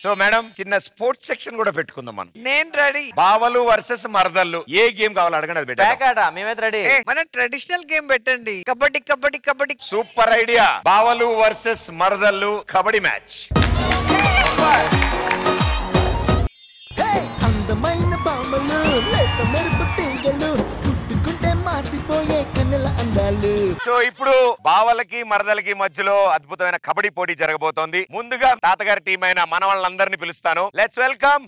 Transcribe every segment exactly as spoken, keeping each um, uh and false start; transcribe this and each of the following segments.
So madam చిన్న sports section కూడా పెట్టుకుందాం మనం. నేను రెడీ. బావలు వర్సెస్ మరదళ్ళు. ఏ గేమ్ కావాలో అడగండి, అది పెట్టాక మేమైతే రెడీ. మన ట్రెడిషనల్ గేమ్ పెట్టండి. కబడ్డీ కబడ్డీ కబడ్డీ. Super idea. బావలు వర్సెస్ మరదళ్ళు కబడ్డీ మ్యాచ్. అందమైన బామలు లేత మెరుపు తీగలు పుట్టుకుంటే మాసిపోయే కన్నెల అందాలు. సో ఇప్పుడు బావలకి మరదలకి మధ్యలో అద్భుతమైన కబడ్డీ పోటీ జరగబోతోంది. ముందుగా తాతగారి టీం అయిన మన వాళ్ళందరినీ పిలుస్తాను. Let's welcome.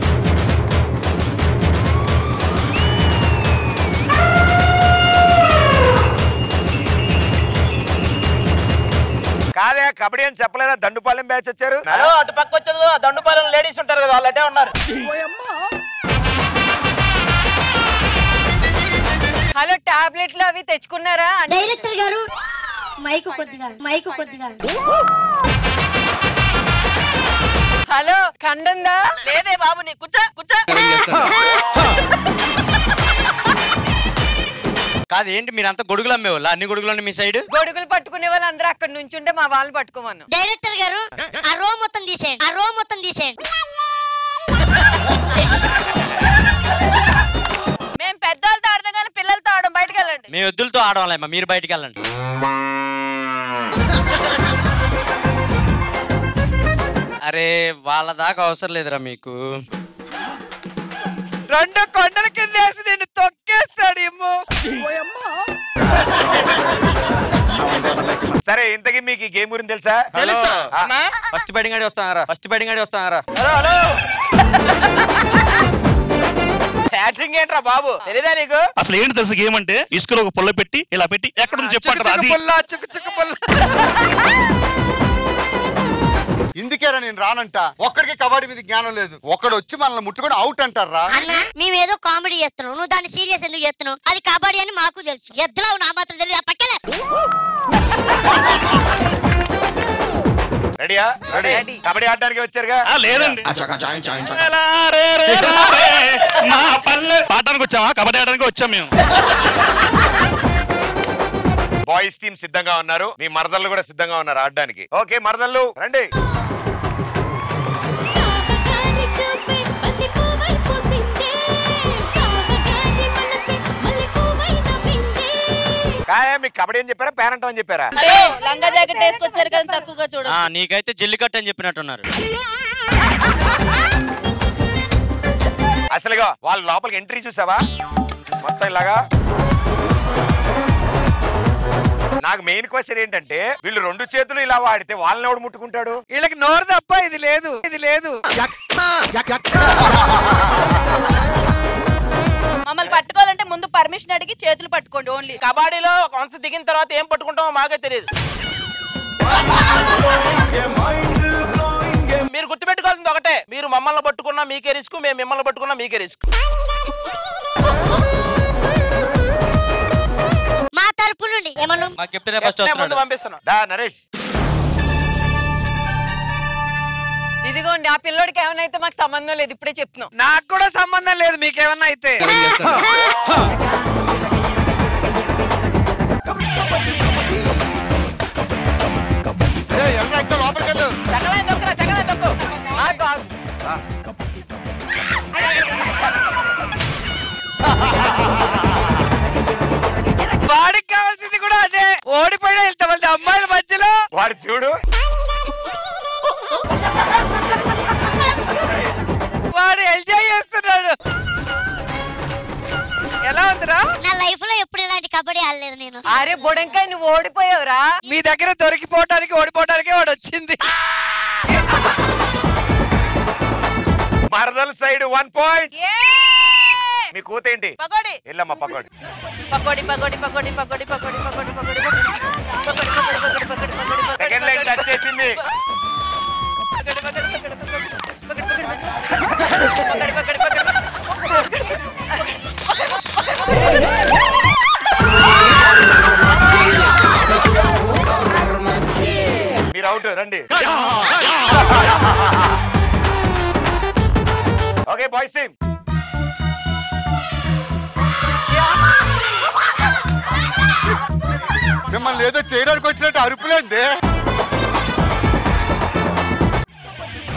కాదే కబడ్డీ అని చెప్పలేదా? దండుపాలెం బ్యాచ్ వచ్చారు. అటు పక్క వచ్చేది దండుపాలెం లేడీస్ ఉంటారు కదా, వాళ్ళు అటే ఉన్నారు. హలో, టాబ్లెట్లు అవి తెచ్చుకున్నారా? డైరెక్టర్ గారు మైకు కొద్దిగా మైకు కొద్దిగా. హలో, కండుందా? లేదే బాబు, నీ కూర్చో కూర్చో. కాదు ఏంటి మీరంతా గొడుగులు అమ్మేవాళ్ళు? అన్ని గొడుగులు మీ సైడ్ గొడుగులు పట్టుకునే వాళ్ళు అందరూ అక్కడ నుంచి ఉంటే మా వాళ్ళు పట్టుకోమను. డైరెక్టర్ గారు ఆ రో మొత్తం తీసేయండి, ఆ రో మొత్తం తీసేయండి. మేము పెద్దవాళ్ళతో ఆడదాం కానీ పిల్లలతో ఆడడం. బయటకు వెళ్ళండి. మీ వద్దులతో ఆడవాలేమ్మా, మీరు బయటికి వెళ్ళండి. అరే వాళ్ళ దాకా అవసరం లేదురా మీకు. రెండు కొండల కింద వేసి నేను తొక్కేస్తాడు ఏమో. సరే, ఇంతకీ మీకు ఈ గేమ్ గురించి తెలుసా? ఫస్ట్ బ్యాటింగ్ ఆడి వస్తానారా, ఫస్ట్ బ్యాటింగ్ ఆడి వస్తానారా. బ్యాటింగ్ ఏంట్రా బాబు, తెలీదా నీకు? అసలు ఏంటి తెలుసు గేమ్ అంటే? ఇసుకలో ఒక పుల్ల పెట్టి ఇలా పెట్టి ఎక్కడ నుంచి చెప్పంటారా అది. ఇందుకేరా నేను రానంట. ఒక్కడికి కబడ్డీ మీద జ్ఞానం లేదు. ఒక్కడు వచ్చి మనల్ని ముట్టుకొని అవుట్ అంటారా? అన్న మేమేదో కామెడీ చేస్తున్నాం, నువ్వు దాన్ని సీరియస్ ఎందుకు చేస్తున్నావు? అది కబడ్డీ అని మాకు తెలుసు. ఎద్దులో నా మాత్రం తెలియదు. పక్కలే రెడీయా? రెడీ. కబడ్డీ ఆడడానికి వచ్చారుగా? లేదండి, మా పల్లె పాడడానికి వచ్చామా? కబడ్డీ ఆడడానికి వచ్చాం మేము. బాయ్స్ టీం సిద్ధంగా ఉన్నారు, మీ మరదళ్ళు కూడా సిద్ధంగా ఉన్నారు ఆడడానికి. ఓకే మరదళ్ళు రండి. కాయ మీకు కబడ్డీ అని చెప్పారా, పేరంటం అని చెప్పారా? లంగా జాకెట్ వేసుకొచ్చారు కదా, తక్కువగా చూడ. నీకైతే జల్లికట్టు అని చెప్పినట్టున్నారు. అసలుగా వాళ్ళ లోపలికి ఎంట్రీ చూసావా? మొత్తం ఇలాగా. నాకు మెయిన్ క్వశ్చన్ ఏంటంటే, వీళ్ళు రెండు చేతులు ఇలా వాడితే వాళ్ళని ఎవడు ముట్టుకుంటాడు? వీళ్ళకి నోరు తప్ప ఇది లేదు, ఇది లేదు. మమ్మల్ని పట్టుకోవాలంటే ముందు పర్మిషన్ అడిగి చేతులు పట్టుకోండి. ఓన్లీ కబడ్డీలో కొంచెం దిగిన తర్వాత ఏం పట్టుకుంటామో మాకే తెలియదు. మీరు గుర్తుపెట్టుకోవాల్సింది ఒకటే, మీరు మమ్మల్ని పట్టుకున్నా మీకే రిస్క్, మేము మిమ్మల్ని పట్టుకున్నా మీకే రిస్క్. మా తరపు నుండి ఏమన్నా మాకు చెప్తేనే ఫస్ట్ వస్తున్నాడు. పంపిస్తున్నాం. దా నరేష్. ఇదిగోండి, ఆ పిల్లోడికి ఏమైనా అయితే మాకు సంబంధం లేదు, ఇప్పుడే చెప్తున్నాం. నాకు కూడా సంబంధం లేదు, మీకేమన్నా అయితే. వాడికి కావాల్సింది కూడా అదే. ఓడిపోయినా ఇంతమంది అమ్మాయిల మధ్యలో వాడు చూడు, వాడు ఎంజాయ్ చేస్తున్నాడు. ఎలా ఉందిరా? నా లైఫ్ లో ఎప్పుడు ఇలాంటి కబడ్డీ ఆడలేదు నేను. అరే బొడంకాయ, నువ్వు ఓడిపోయావురా. మీ దగ్గర దొరికిపోవటానికి ఓడిపోవటానికి వాడు వచ్చింది. మరదల సైడ్ వన్ పాయింట్. మీ కూతేంటి? Pakodi. Yellamma pakodi. Pakodi pakodi pakodi pakodi pakodi pakodi pakodi pakodi pakodi pakodi pakodi. Second line touch చేసింది. మీరు అవుట్ రండి. Okay boys team. మిమ్మల్ని ఏదో చేయడానికి వచ్చినట్టు అరుపులేంది.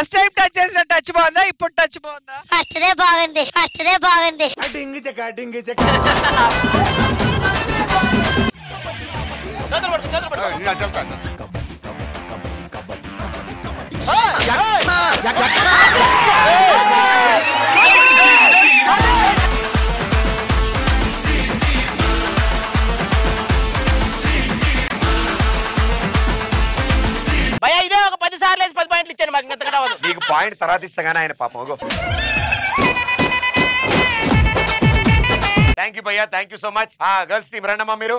ఫస్ట్ టైం టచ్ చేసిన టచ్ బాగుందా ఇప్పుడు టచ్ బాగుందా ఫస్ట్ డే బాగుంది ఫస్ట్ డే బాగుంది నేను అటు వెళ్తాను భయ ఇదే ఒక పది సార్లు వేసి పది పాయింట్లు ఇచ్చాను మాకు ఇంత కావద్దు నీకు పాయింట్ తర్వాత ఇస్తాగానే ఆయన పాపం థ్యాంక్ యూ భయ్యా thank you so much girls team రండమ్మా మీరు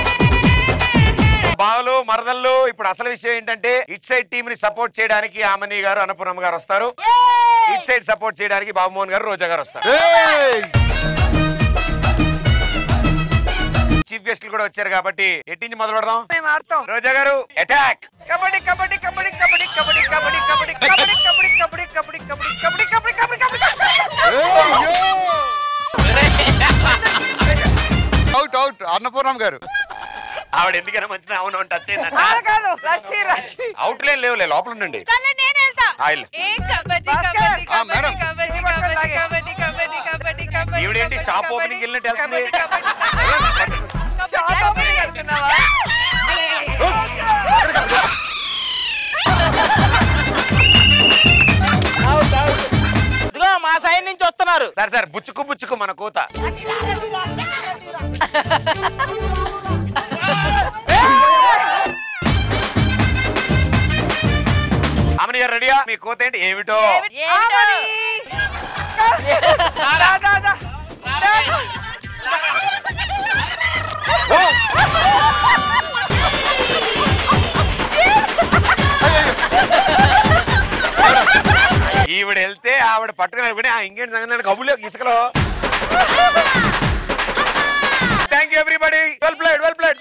బావలు మరదళ్ళు ఇప్పుడు అసలు విషయం ఏంటంటే ఇట్ సైడ్ టీమ్ ని సపోర్ట్ చేయడానికి ఆమని గారు అన్నపూర్ణమ్మ గారు వస్తారు ఇట్ సైడ్ సపోర్ట్ చేయడానికి బాబుమోహన్ గారు రోజా గారు వస్తారు చీఫ్ గెస్ట్లు కూడా వచ్చారు కాబట్టి ఎట్టించి మొదలు పెడదాం మేము ఆడతాం రోజా గారు attack kabaddi kabaddi kabaddi kabaddi kabaddi kabaddi kabaddi kabaddi kabaddi kabaddi kabaddi kabaddi kabaddi kabaddi kabaddi out out Annapurnam గారు ఆవిడ ఎందుకైనా మంచిది అవును టచ్ అయిందంట కాదు రష్మి రష్మి అవుట్ లేని లేవులే లోపల ఉండండి చల్లే నేను వెళ్తా ఆయిల్ ఏ కబడ్డీ కబడ్డీ ఆ, మేడం. కబడ్డీ కబడ్డీ కబడ్డీ కబడ్డీ కబడ్డీ కబడ్డీ ఈవిడేంటి షాప్ ఓపెనింగ్ వెళ్ళినట్టు వెళ్తుంది షాప్ ఓపెనింగ్ అంటున్నావా ఇదిగో మా సైడ్ నుంచి వస్తున్నారు సార్ సార్ బుచ్చుకు బుచ్చుకు మన కూత అమని గారు రెడీయా మీ కూత ఏంటి ఏమిటో ఈవిడ వెళ్తే ఆవిడ పట్టుకుని ఇంకేంటి సంగతి కబుర్లో ఇసుకలో thank you everybody well played well played